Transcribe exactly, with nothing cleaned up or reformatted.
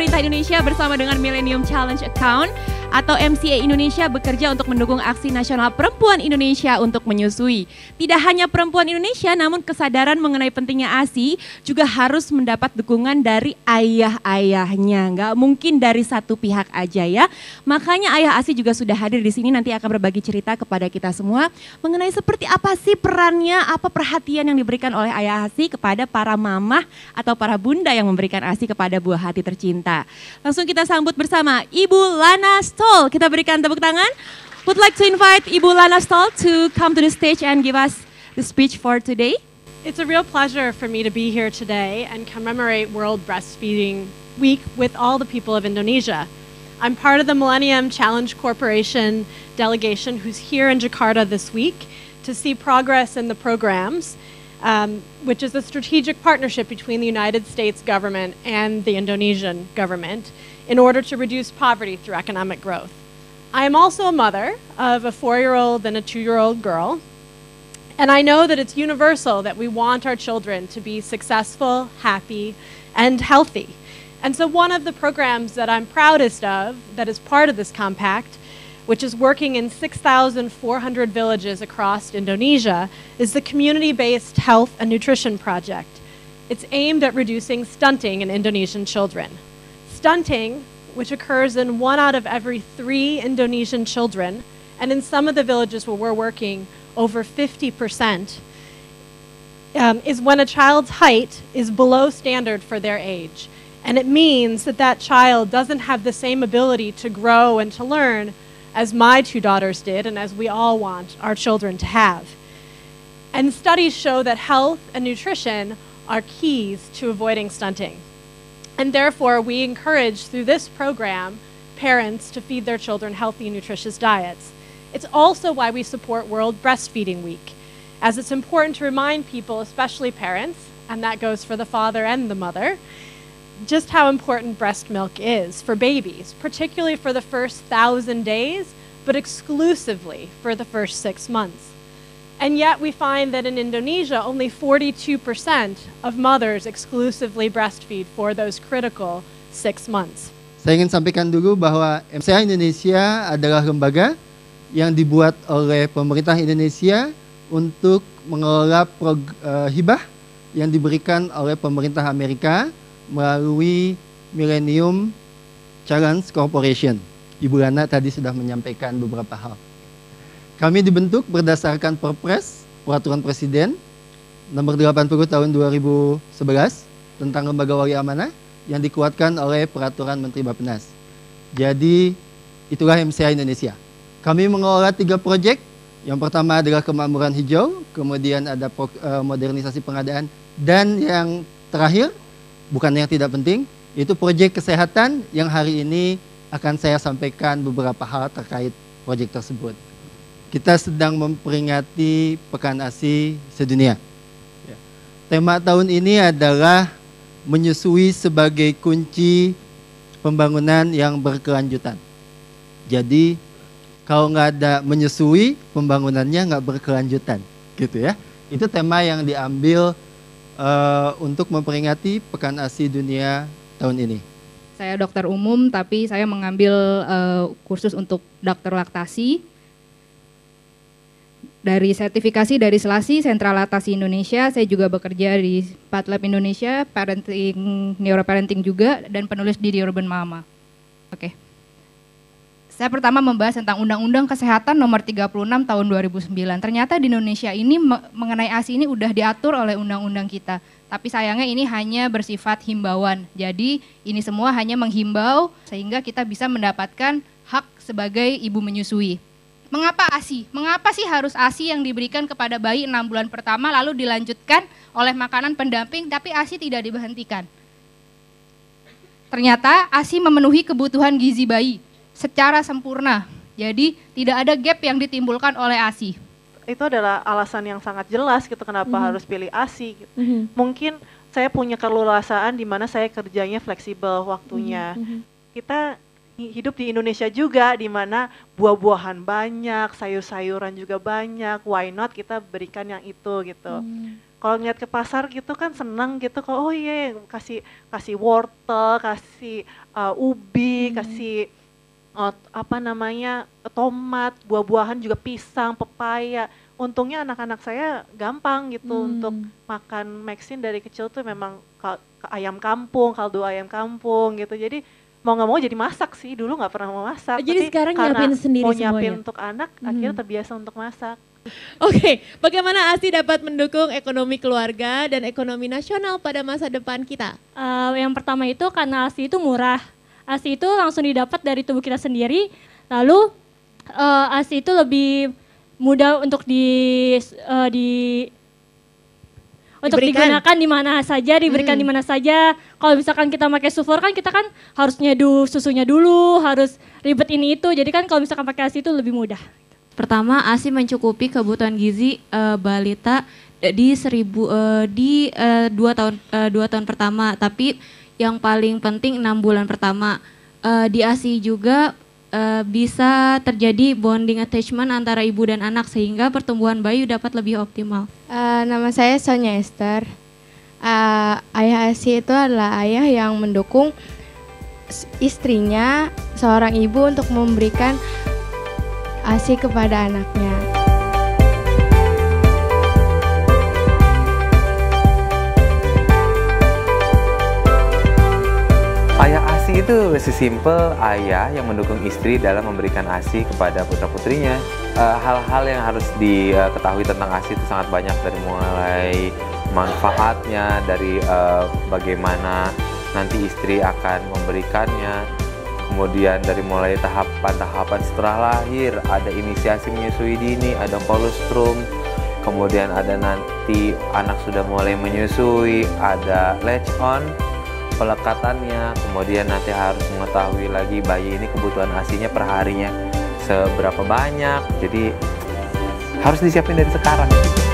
pemerintah Indonesia bersama dengan Millennium Challenge Account atau M C A Indonesia bekerja untuk mendukung aksi nasional perempuan Indonesia untuk menyusui. Tidak hanya perempuan Indonesia, namun kesadaran mengenai pentingnya ASI juga harus mendapat dukungan dari ayah-ayahnya. Nggak mungkin dari satu pihak aja ya. Makanya ayah ASI juga sudah hadir di sini, nanti akan berbagi cerita kepada kita semua mengenai seperti apa sih perannya, apa perhatian yang diberikan oleh ayah ASI kepada para mamah atau para bunda yang memberikan ASI kepada buah hati tercinta. Langsung kita sambut bersama Ibu Lana Stoll. Kita berikan tepuk tangan. Would like to invite Ibu Lana Stoll to come to the stage and give us the speech for today. It's a real pleasure for me to be here today and commemorate World Breastfeeding Week with all the people of Indonesia. I'm part of the Millennium Challenge Corporation delegation who's here in Jakarta this week to see progress in the programs, um, which is a strategic partnership between the United States government and the Indonesian government in order to reduce poverty through economic growth. I am also a mother of a four-year-old and a two-year-old girl, and I know that it's universal that we want our children to be successful, happy, and healthy. And so one of the programs that I'm proudest of that is part of this compact, which is working in six thousand four hundred villages across Indonesia, is the Community-Based Health and Nutrition Project. It's aimed at reducing stunting in Indonesian children. Stunting, which occurs in one out of every three Indonesian children, and in some of the villages where we're working, over fifty percent, um, is when a child's height is below standard for their age. And it means that that child doesn't have the same ability to grow and to learn as my two daughters did, and as we all want our children to have. And studies show that health and nutrition are keys to avoiding stunting. And therefore, we encourage through this program parents to feed their children healthy, nutritious diets. It's also why we support World Breastfeeding Week, as it's important to remind people, especially parents, and that goes for the father and the mother, just how important breast milk is for babies, particularly for the first thousand days, but exclusively for the first six months. And yet we find that in Indonesia, only forty-two percent of mothers exclusively breastfeed for those critical six months. Saya ingin sampaikan dulu bahwa M C A Indonesia adalah lembaga yang dibuat oleh pemerintah Indonesia untuk mengelola prog, uh, hibah yang diberikan oleh pemerintah Amerika melalui Millennium Challenge Corporation. Ibu Lana tadi sudah menyampaikan beberapa hal. Kami dibentuk berdasarkan Perpres, Peraturan Presiden nomor delapan puluh tahun dua ribu sebelas tentang lembaga wali amanah yang dikuatkan oleh Peraturan Menteri Bappenas. Jadi itulah M C A Indonesia. Kami mengelola tiga proyek. Yang pertama adalah kemakmuran hijau, kemudian ada modernisasi pengadaan, dan yang terakhir, bukan yang tidak penting, itu proyek kesehatan yang hari ini akan saya sampaikan beberapa hal terkait proyek tersebut. Kita sedang memperingati Pekan ASI sedunia. Tema tahun ini adalah menyusui sebagai kunci pembangunan yang berkelanjutan. Jadi kalau nggak ada menyusui, pembangunannya nggak berkelanjutan, gitu ya. Itu tema yang diambil Uh, untuk memperingati Pekan ASI Dunia tahun ini. Saya dokter umum, tapi saya mengambil uh, kursus untuk dokter laktasi. Dari sertifikasi dari SELASI, Sentral Laktasi Indonesia, saya juga bekerja di PadLab Indonesia, parenting, neuroparenting juga, dan penulis di The Urban Mama. Oke. Okay. Saya pertama membahas tentang Undang-Undang Kesehatan nomor tiga puluh enam tahun dua ribu sembilan. Ternyata di Indonesia ini mengenai ASI ini udah diatur oleh undang-undang kita. Tapi sayangnya ini hanya bersifat himbauan. Jadi ini semua hanya menghimbau sehingga kita bisa mendapatkan hak sebagai ibu menyusui. Mengapa ASI? Mengapa sih harus ASI yang diberikan kepada bayi enam bulan pertama lalu dilanjutkan oleh makanan pendamping tapi ASI tidak diberhentikan? Ternyata ASI memenuhi kebutuhan gizi bayi secara sempurna. Jadi tidak ada gap yang ditimbulkan oleh ASI. Itu adalah alasan yang sangat jelas gitu kenapa mm-hmm. harus pilih ASI. Gitu. Mm-hmm. Mungkin saya punya keleluasaan di mana saya kerjanya fleksibel waktunya. Mm-hmm. Kita hidup di Indonesia juga, di mana buah-buahan banyak, sayur-sayuran juga banyak, why not kita berikan yang itu gitu. Hmm. Kalau ngeliat ke pasar gitu kan senang gitu, kalau oh iya kasih kasih wortel, kasih uh, ubi, hmm. kasih uh, apa namanya tomat, buah-buahan juga pisang, pepaya. Untungnya anak-anak saya gampang gitu hmm. untuk makan Maxine dari kecil tuh memang kal- ayam kampung, kaldu ayam kampung gitu. Jadi mau nggak mau jadi masak sih, dulu nggak pernah mau masak. Jadi tapi sekarang karena nyiapin sendiri mau semuanya. nyiapin untuk anak, hmm. akhirnya terbiasa untuk masak. Oke, okay. Bagaimana A S I dapat mendukung ekonomi keluarga dan ekonomi nasional pada masa depan kita? Uh, yang pertama itu karena A S I itu murah. A S I itu langsung didapat dari tubuh kita sendiri. Lalu uh, A S I itu lebih mudah untuk di uh, di untuk diberikan. Digunakan di mana saja, diberikan hmm. di mana saja. Kalau misalkan kita pakai Sufor kan kita kan harus nyeduh susunya dulu, harus ribet ini itu. Jadi kan kalau misalkan pakai A S I itu lebih mudah. Pertama, A S I mencukupi kebutuhan gizi uh, balita di seribu uh, di uh, dua tahun uh, dua tahun pertama. Tapi yang paling penting enam bulan pertama. Uh, di A S I juga Uh, bisa terjadi bonding attachment antara ibu dan anak sehingga pertumbuhan bayi dapat lebih optimal. Uh, nama saya Sonia Esther. Uh, ayah A S I itu adalah ayah yang mendukung istrinya, seorang ibu untuk memberikan A S I kepada anaknya. Ayah A S I itu sesimpel ayah yang mendukung istri dalam memberikan A S I kepada putra-putrinya. Uh, hal-hal yang harus diketahui tentang A S I itu sangat banyak, dari mulai manfaatnya, dari uh, bagaimana nanti istri akan memberikannya, kemudian dari mulai tahapan-tahapan setelah lahir, ada inisiasi menyusui dini, ada kolostrum, kemudian ada nanti anak sudah mulai menyusui, ada latch on, pelekatannya, kemudian nanti harus mengetahui lagi bayi ini kebutuhan A S I-nya per harinya seberapa banyak, jadi harus disiapin dari sekarang.